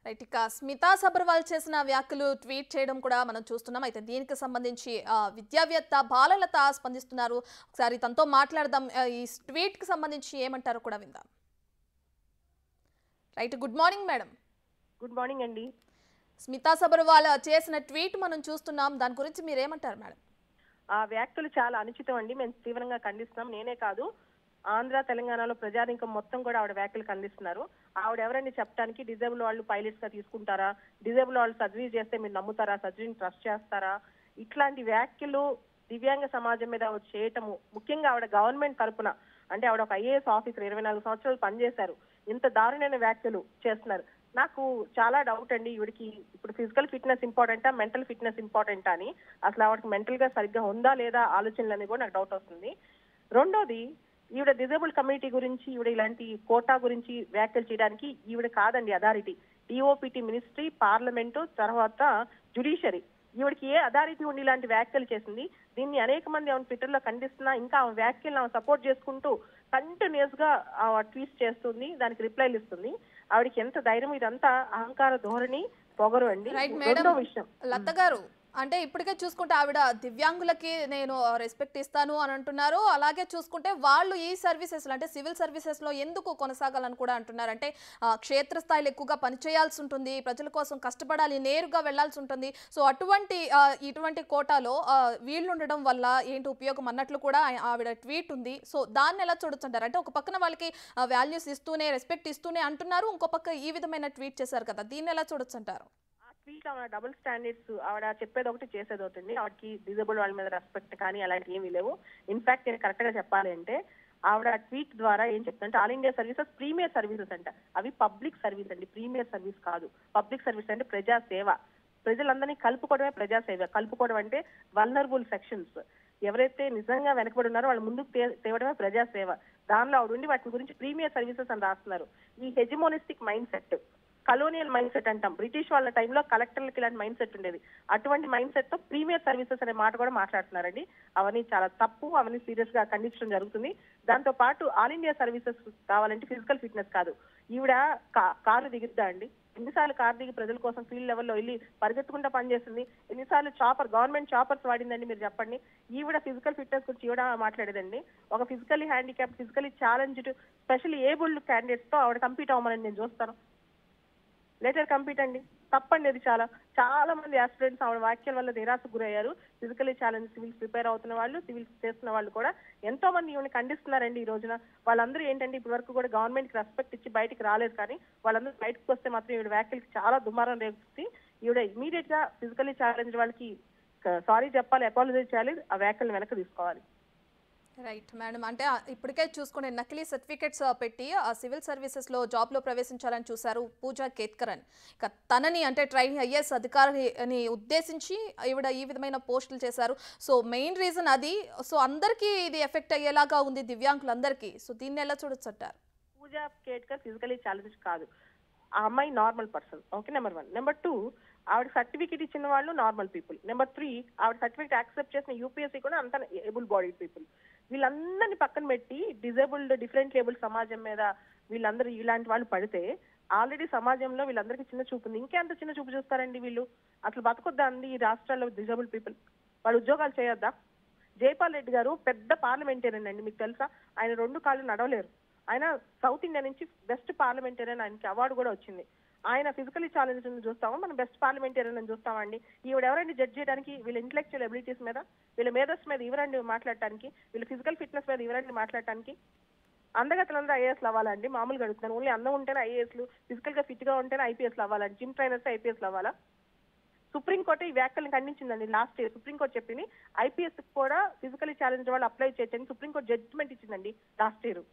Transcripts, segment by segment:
Right. ఇక స్మితా సబర్వాల్ చేసిన వ్యాఖ్యలు ట్వీట్ చేయడం కూడా మనం చూస్తున్నాం. అయితే దీనికి సంబంధించి విద్యావేత్త బాలలత స్పందిస్తున్నారు. ఒకసారి తనతో మాట్లాడదాం. ఈ ట్వీట్ కి సంబంధించి ఏమంటారో కూడా విందాం. Right. Good morning madam. Good morning అండి. స్మితా సబర్వాల్ చేసిన ట్వీట్ మనం చూస్తున్నాం. దాని గురించి మీరు ఏమంటారు మేడం? ఆ వ్యాఖ్యలు చాలా అనుచితం అండి. మేము తీవ్రంగా ఖండిస్తున్నాం. నేనే కాదు, ఆంధ్ర తెలంగాణలో ప్రజానికం మొత్తం కూడా ఆవిడ వ్యాఖ్యలు ఖండిస్తున్నారు. ఆవిడ ఎవరైనా చెప్పడానికి డిజేబుల్ వాళ్ళు పైలట్స్ గా తీసుకుంటారా, డిజేబుల్ వాళ్ళు సర్జరీ చేస్తే మీరు నమ్ముతారా, సర్జరీని ట్రస్ట్ చేస్తారా, ఇట్లాంటి వ్యాఖ్యలు దివ్యాంగ సమాజం మీద ఆవిడ చేయటము, ముఖ్యంగా ఆవిడ గవర్నమెంట్ తరపున, అంటే ఆవిడ ఒక ఐఏఎస్ ఆఫీసర్ 24 సంవత్సరాలు పనిచేశారు, ఇంత దారుణమైన వ్యాఖ్యలు చేస్తున్నారు. నాకు చాలా డౌట్ అండి, ఈవిడికి ఇప్పుడు ఫిజికల్ ఫిట్నెస్ ఇంపార్టెంటా, మెంటల్ ఫిట్నెస్ ఇంపార్టెంటా అని. అసలు ఆవిడకి మెంటల్ గా సరిగ్గా ఉందా లేదా ఆలోచనలు అనేది కూడా నాకు డౌట్ వస్తుంది. రెండోది, ఈవిడ డిజేబుల్ కమ్యూనిటీ గురించి, ఈవిడ ఇలాంటి కోటా గురించి వ్యాఖ్యలు చేయడానికి ఈవిడ కాదండి అథారిటీ. డిఓపిటి మినిస్ట్రీ, పార్లమెంటు, తర్వాత జ్యుడిషియరీ, ఈవిడికి ఏ అథారిటీ ఉండి ఇలాంటి వ్యాఖ్యలు చేసింది? దీన్ని అనేక మంది ఆమె ట్విట్టర్ లో ఖండిస్తున్నా ఇంకా ఆమె వ్యాఖ్యలను ఆమె సపోర్ట్ చేసుకుంటూ కంటిన్యూస్ గా ట్వీట్స్ చేస్తుంది, దానికి రిప్లైలు ఇస్తుంది. ఆవిడకి ఎంత ధైర్యం! ఇదంతా అహంకార ధోరణి, పొగరు అండి. రెండో విషయం, లత గారు, అంటే ఇప్పటికే చూసుకుంటే ఆవిడ దివ్యాంగులకి నేను రెస్పెక్ట్ ఇస్తాను అని అంటున్నారు. అలాగే చూసుకుంటే వాళ్ళు ఈ సర్వీసెస్ అంటే సివిల్ సర్వీసెస్ లో ఎందుకు కొనసాగాలని కూడా అంటున్నారు. అంటే క్షేత్రస్థాయిలో ఎక్కువగా పనిచేయాల్సి ఉంటుంది, ప్రజల కోసం కష్టపడాలి, నేరుగా వెళ్లాల్సి ఉంటుంది. సో ఇటువంటి కోటాలో వీళ్ళు ఉండడం వల్ల ఏంటి ఉపయోగం అన్నట్లు కూడా ఆవిడ ట్వీట్ ఉంది. సో దాన్ని ఎలా చూడొచ్చంటారు? అంటే ఒక పక్కన వాళ్ళకి వాల్యూస్ ఇస్తూనే, రెస్పెక్ట్ ఇస్తూనే అంటున్నారు, ఇంకో పక్క ఈ విధమైన ట్వీట్ చేశారు కదా, దీన్ని ఎలా చూడొచ్చంటారు? Double standards. ఆవిడ చెప్పేది ఒకటి చేసేది ఒకటి. ఆవిడకి డిజేబుల్ వాళ్ళ మీద రెస్పెక్ట్ కానీ అలాంటి ఏమీ లేవు. ఇన్ఫాక్ట్ నేను కరెక్ట్ గా చెప్పాలి అంటే, ఆవిడ ట్వీట్ ద్వారా ఏం చెప్తుంటే, all India services premier services అంట. అవి పబ్లిక్ సర్వీస్ అండి, ప్రీమియర్ సర్వీస్ కాదు. పబ్లిక్ సర్వీస్ అంటే ప్రజాసేవ, ప్రజలందరినీ కలుపుకోవడమే ప్రజాసేవ. కలుపుకోవడం అంటే వల్నరబుల్ సెక్షన్స్, ఎవరైతే నిజంగా వెనకబడి ఉన్నారో వాళ్ళు ముందుకు తేవడమే ప్రజాసేవ. దానిలో ఆవిడ ఉండి వాటి గురించి ప్రీమియర్ సర్వీసెస్ అని రాస్తున్నారు. ఈ hegemonistic mind set, colonial mind set అంటాం. బ్రిటిష్ వాళ్ళ టైంలో కలెక్టర్లకి ఇలాంటి మైండ్ సెట్ ఉండేది. అటువంటి మైండ్ సెట్ తో ప్రీమియర్ సర్వీసెస్ అనే మాట కూడా మాట్లాడుతున్నారండి. అవన్నీ చాలా తప్పు, అవన్నీ సీరియస్ గా ఖండించడం జరుగుతుంది. దాంతో పాటు ఆల్ ఇండియా సర్వీసెస్ కావాలంటే ఫిజికల్ ఫిట్నెస్ కాదు. ఈవిడ కారు దిగుద్దా అండి? ఎన్నిసార్లు కారు దిగి ప్రజల కోసం ఫీల్డ్ లెవెల్లో వెళ్ళి పరిగెత్తుకుంటా పనిచేస్తుంది? ఎన్నిసార్లు గవర్నమెంట్ చాపర్స్ వాడిందండి మీరు చెప్పండి? ఈవిడ ఫిజికల్ ఫిట్నెస్ గురించి ఈవిడ మాట్లాడేదండి. ఒక physically handicap, physically challenged, specially abled candidates తో ఆవిడ కంపీట్ అవ్వమని నేను చూస్తాను. లెటర్ కంపీట్ అండి, తప్పండి. అది చాలా మంది ఆస్పిరెంట్స్ ఆవిడ వ్యాఖ్యల వల్ల నిరాశకు గురయ్యారు. ఫిజికలీ ఛాలెంజ్ సివిల్స్ ప్రిపేర్ అవుతున్న వాళ్ళు, సివిల్స్ చేస్తున్న వాళ్ళు కూడా ఎంతో మంది ఈవిని ఖండిస్తున్నారండి ఈ రోజున. వాళ్ళందరూ ఏంటంటే ఇప్పటి వరకు కూడా గవర్నమెంట్ కి రెస్పెక్ట్ ఇచ్చి బయటికి రాలేదు, కానీ వాళ్ళందరూ బయటకు వస్తే మాత్రం ఈవిడ వ్యాఖ్యలకి చాలా దుమారం రేపుతుంది. ఈవిడ ఇమీడియట్ గా ఫిజికలీ ఛాలెంజ్ వాళ్ళకి సారీ చెప్పాలి, అపాలజైజ్ చేయాలి, ఆ వ్యాఖ్యలను వెనక్కి తీసుకోవాలి. Right madam. అంటే ఇప్పటికే చూసుకునే నకిలీ సర్టిఫికెట్స్ పెట్టి సివిల్ సర్వీసెస్ లో జాబ్ లో ప్రవేశించాలని చూశారు పూజా కేత్కర్ అని. ఇక తనని అంటే ట్రైనింగ్ ఐఏఎస్ అధికారిని ఉద్దేశించి ఈవిడ ఈ విధమైన పోస్టులు చేశారు. సో మెయిన్ రీజన్ అది. సో అందరికీ ఇది ఎఫెక్ట్ అయ్యేలాగా ఉంది, దివ్యాంగులందరికీ. సో దీన్ని ఎలా చూడొచ్చు అంటారు? పూజా కేత్కర్ ఫిజికలీ ఛాలెంజ్ కాదు, ఆ అమ్మాయి normal person. Okay, number 1. Number 2, ఆవిడ సర్టిఫికేట్ ఇచ్చిన వాళ్ళు నార్మల్ పీపుల్. నెంబర్ 3, ఆవిడ సర్టిఫికేట్ యాక్సెప్ట్ చేసిన యూపీఎస్సీ కూడా అంత ఏబుల్ బాడీ పీపుల్. వీళ్ళందరినీ పక్కన పెట్టి డిజేబుల్డ్, డిఫరెంట్ లేబుల్ సమాజం మీద వీళ్ళందరూ ఇలాంటి వాళ్ళు పడితే, ఆల్రెడీ సమాజంలో వీళ్ళందరికీ చిన్న చూపు ఉంది. ఇంకెంత చిన్న చూపు చూస్తారండి వీళ్ళు? అసలు బతకొద్దా అండి ఈ రాష్ట్రాల్లో డిజేబుల్ పీపుల్? వాళ్ళు ఉద్యోగాలు చేయొద్దా? జైపాల్ రెడ్డి గారు పెద్ద పార్లమెంటేరియన్ అండి, మీకు తెలుసా? ఆయన 2 కాళ్ళు నడవలేరు. ఆయన సౌత్ ఇండియా నుంచి బెస్ట్ పార్లమెంటేరియన్, ఆయనకి అవార్డు కూడా వచ్చింది. ఆయన ఫిజికలీ ఛాలెంజ్ చూస్తామా, మనం బెస్ట్ పార్లమెంటేరియన్ అని చూస్తామండి? ఈవిడ ఎవరండి జడ్జ్ చేయడానికి? వీళ్ళ ఇంటలెక్చువల్ ఎబిలిటీస్ మీద, వీళ్ళ మేధస్ మీద ఇవరండి మాట్లాడటానికి? వీళ్ళ ఫిజికల్ ఫిట్నెస్ మీద ఇవరండి మాట్లాడటానికి? అందగతలందరూ ఐఏఎస్లు అవ్వాలండి? మామూలుగా అడుగుతున్నాను. ఓన్లీ అందం ఉంటేనే ఐఏఎస్లు, ఫిజికల్ గా ఫిట్ గా ఉంటేనే ఐపీఎస్లు అవ్వాలండి? జిమ్ ట్రైనర్స్ ఐపీఎస్లు అవ్వాలా? సుప్రీంకోర్టు ఈ వ్యాఖ్యలను ఖండించిందండి లాస్ట్ ఇయర్. సుప్రీంకోర్టు చెప్పింది ఐపీఎస్ కూడా ఫిజికలీ ఛాలెంజ్ వాళ్ళు అప్లై చేయొచ్చని సుప్రీంకోర్టు జడ్జిమెంట్ ఇచ్చిందండి లాస్ట్ ఇయర్.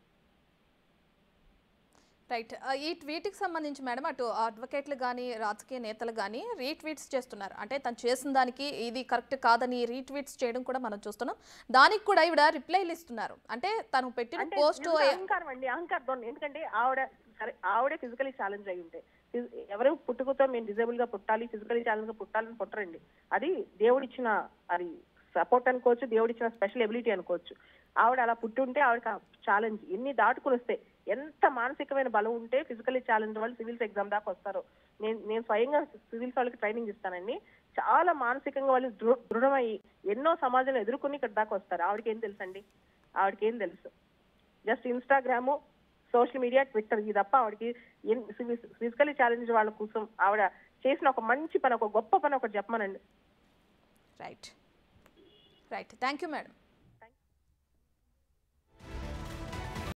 రైట్. ఈ ట్వీట్కి సంబంధించి మేడం అటు అడ్వకేట్లు కానీ రాజకీయ నేతలు కానీ రీట్వీట్స్ చేస్తున్నారు. అంటే తను చేసిన దానికి ఇది కరెక్ట్ కాదని రీట్వీట్స్ చేయడం కూడా మనం చూస్తున్నాం. దానికి కూడా ఈవిడ రిప్లైలు ఇస్తున్నారు. అంటే తను పెట్టిన పోస్ట్ అహంకారం అండి, అహంకారం. ఎందుకంటే ఆవిడే ఫిజికలీ ఛాలెంజ్ అయి ఉంటే, ఎవరు పుట్టుకతో మేము డిజేబుల్ గా పుట్టాలి, ఫిజికలీ ఛాలెంజ్ గా పుట్టాలని పుట్టరండి. అది దేవుడిచ్చిన, అది సపోర్ట్ అనుకోవచ్చు, దేవుడిచ్చిన స్పెషల్ ఎబిలిటీ అనుకోవచ్చు. ఆవిడ అలా పుట్టుంటే ఆవిడకి ఛాలెంజ్ ఎన్ని దాటుకుని వస్తే, ఎంత మానసికమైన బలం ఉంటే ఫిజికల్లీ ఛాలెంజ్ వాళ్ళు సివిల్స్ ఎగ్జామ్ దాకా వస్తారు. నేను స్వయంగా సివిల్స్ వాళ్ళకి ట్రైనింగ్ ఇస్తానండి. చాలా మానసికంగా వాళ్ళు దృఢమై ఎన్నో సమాజంలో ఎదుర్కొని ఇక్కడ దాకా వస్తారు. ఆవిడకి ఏం తెలుసండి? ఆవిడకి ఏం తెలుసు? Just Instagram, social media, Twitter, ఇది తప్ప ఆవిడకి ఫిజికల్లీ ఛాలెంజ్ వాళ్ళ కోసం ఆవిడ చేసిన ఒక మంచి పని, ఒక గొప్ప పని ఒకటి చెప్పమనండి. రైట్. Thank you madam.